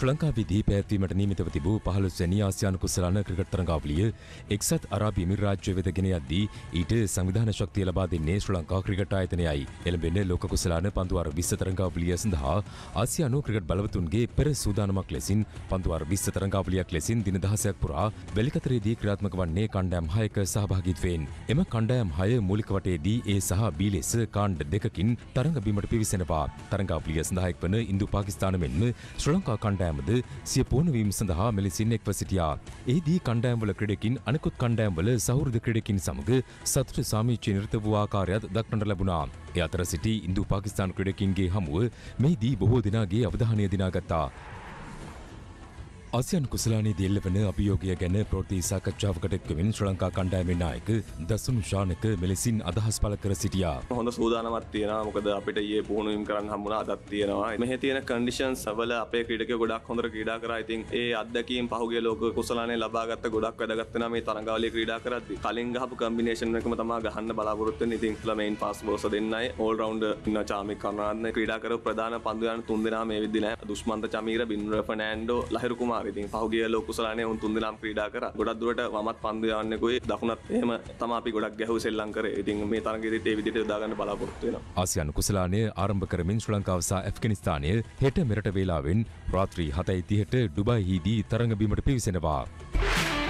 ශ්‍රී ලංකාවේදී පැවැත්වීමට නියමිතව තිබූ 15 වැනි ආසියානු කුසලාන ක්‍රිකට් තරඟාවලිය එක්සත් අරාබි එමිරාජ්‍ය වෙත ගෙන යද්දී ඊට සංවිධාන ශක්තිය ලබා දෙන්නේ ශ්‍රී ලංකා ක්‍රිකට් ආයතනයයි. එළඹෙන ලෝක කුසලාන පන්දු වාර 20 තරඟාවලිය සඳහා ආසියානු ක්‍රිකට් බලවතුන්ගේ පෙර සූදානමක් ලෙසින් පන්දු වාර 20 තරඟාවලියක් ලෙසින් දින 16ක් පුරා වැලිකතරේදී ක්‍රියාත්මක වන්නේ කණ්ඩායම් 6ක සහභාගීත්වයෙන්. එම කණ්ඩායම් 6 මූලික වටයේදී A සහ B ලෙස කාණ්ඩ දෙකකින් තරඟ බිමට පිවිසෙනවා. තරඟාවලිය සඳහා එක්වන ඉන්දු පාකිස්තාන මෙන්ම ශ්‍රී ලංකා කණ්ඩායමද සිය පුහුණුවීම සඳහා මෙලෙසින් එක්ව සිටියා. එහිදී කණ්ඩායම්වල ක්‍රීඩකින් අනෙකුත් කණ්ඩායම්වල සහෘද ක්‍රීඩකින් සමග සතුට සාමීචය නිරත වූ ආකාරයත් දක්නට ලැබුණා. ඒ අතර සිටි ඉන්දු පාකිස්තාන ක්‍රීඩකින්ගේ හමුව මෙහිදී බොහෝ දෙනාගේ අවධානය දිනාගත්තා. ආසියානු කුසලානයේදී එල්ලවන අභියෝගය ගැන ප්‍රවෘත්ති සාකච්ඡාවකට එක්වමින් ශ්‍රී ලංකා කණ්ඩායමේ නායක දසුණු ශානක මෙලෙසින් අදහස් පළ කර සිටියා. හොඳ සූදානමක් තියෙනවා. මොකද අපිට ඊයේ පුහුණුවීම් කරන්න හම්බුණා. අදත් තියෙනවා. මෙහි තියෙන කන්ඩිෂන්ස් වල අපේ ක්‍රීඩකයෝ ගොඩක් හොඳට ක්‍රීඩා කරා. ඉතින් ඒ අත්දැකීම් පහුගිය ලෝක කුසලානයේ ලබාගත්ත ගොඩක් වැදගත් වෙනවා මේ තරඟාවලිය ක්‍රීඩා කරද්දී. කලින් ගහපු කම්බිනේෂන් එකම තමයි ගහන්න බලාපොරොත්තු වෙන්නේ. ඉතින් මෙයින් පාස් බෝස දෙන්නයි ඕල් රවුන්ඩර් ඉන්න චාමික් කරුණාරත්න ක්‍රීඩා කරපු ප්‍රධාන පන්දු යන තුන් දෙනා මේ වෙද්දී නැහැ. දුෂ්මන්ත චමීර, බින්දුර ෆර්නෑන්ඩෝ, ලහිරු කුමාර. ඉතින් පහුගිය ලෝක කුසලානයේ උන් තුන් දෙනාම ක්‍රීඩා කරා. ගොඩක් දුරට වමත් පන්දු යවන්නෙකුයි දකුණත් එහෙම තමයි අපි ගොඩක් ගැහුවේ සෙල්ලම් කරේ. ඉතින් මේ තරඟෙදිත් ඒ විදිහට යොදා ගන්න බලාපොරොත්තු වෙනවා. ආසියානු කුසලානය ආරම්භ කරමින් ශ්‍රී ලංකාව සහ ඇෆ්ගනිස්තානය හෙට මෙරට වේලාවෙන් රාත්‍රී 7:30ට ඩුබායිහිදී තරඟ බිමට පිවිසෙනවා.